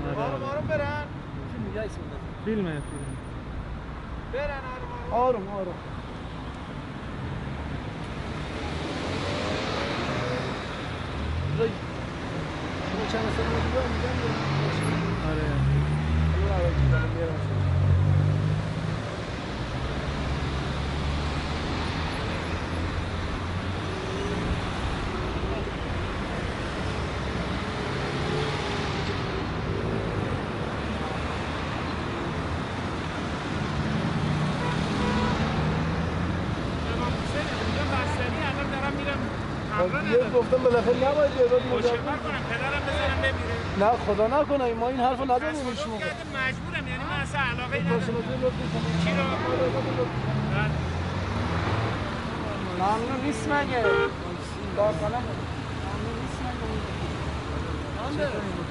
آروم برن. فیلمه برن آروم. چند سال میگم آره گفتم بالاخره نباید یه روز مشکل کنم پدرم بزنم بمیره. نه خدا نکنه ما این حرفو نداریم شما مجبورم یعنی من اصلا علاقه ندارم چی رو ممنون نیست مگه داستانم ممنون نیست مگه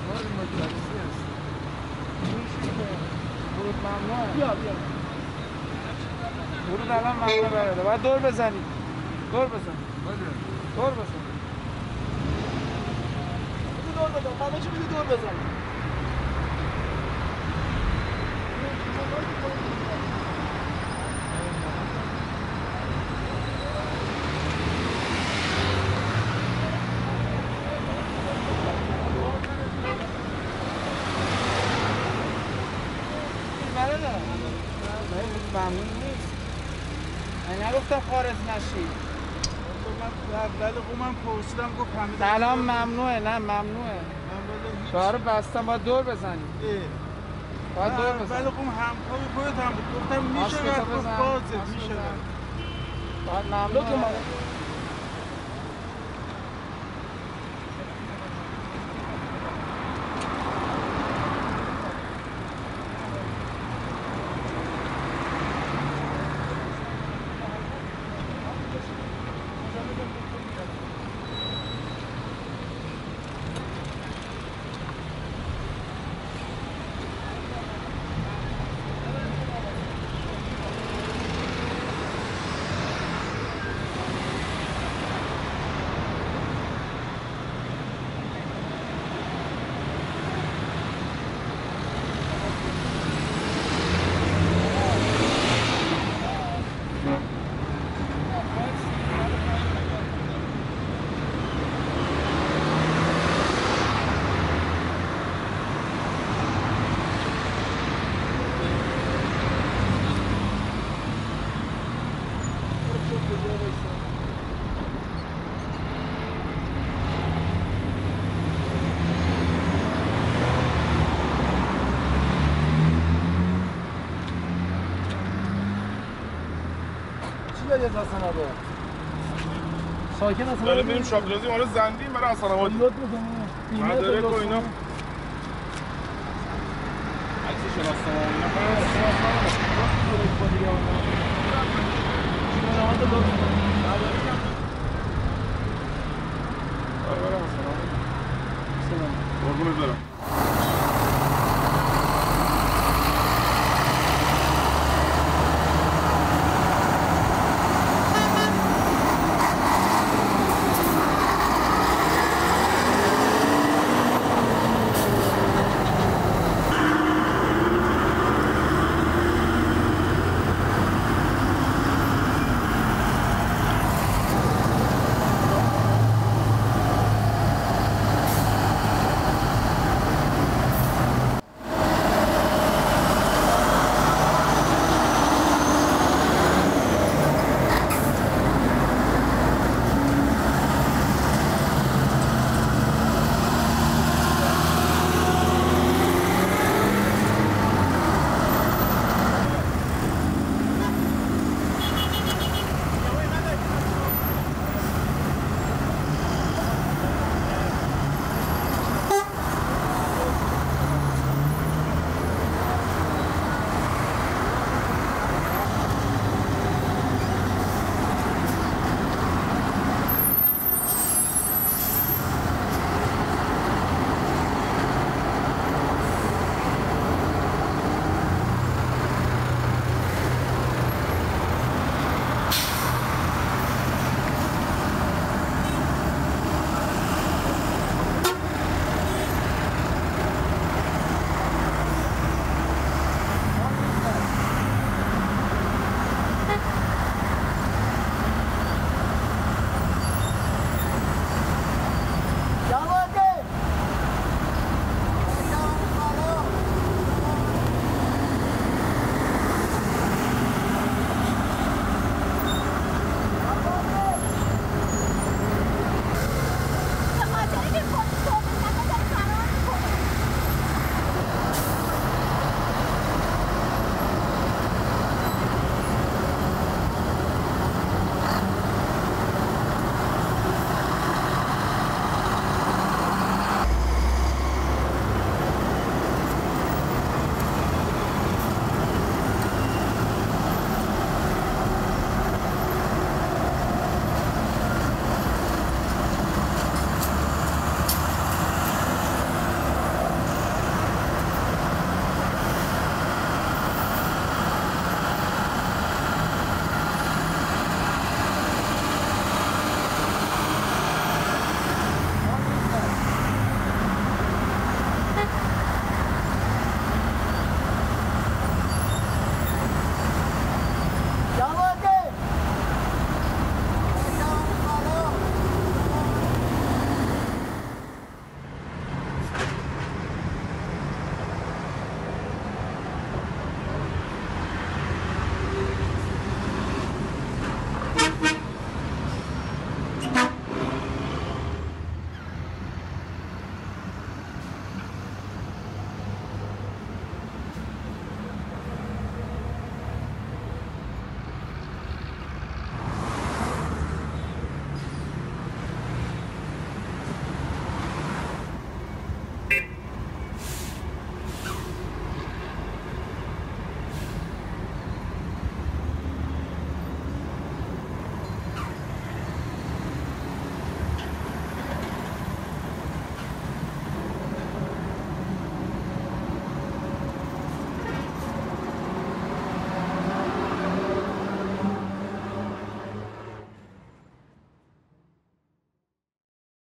برود ممنوعه بیا برود الان ممنوع برده باید دور بزنی دور بزن همه چی بگی دور بزن ممنون نیست من نگفتم خارج نشی ولی من پرسیدم گفت فهمیدم سلام ممنوعه نه ممنوعه شوهر بستم باید دور بزنی باید دور بزنی ولی همکار خودت هم بود گفتم میشه گفت بازه میشه باید ممنوعه ساکن اصلا داره میریم شاپلازی ما رو زندیم برای حسن آبادی لط میکنه مدارک و اینا عکس شناسنامه و اینا قربونت برم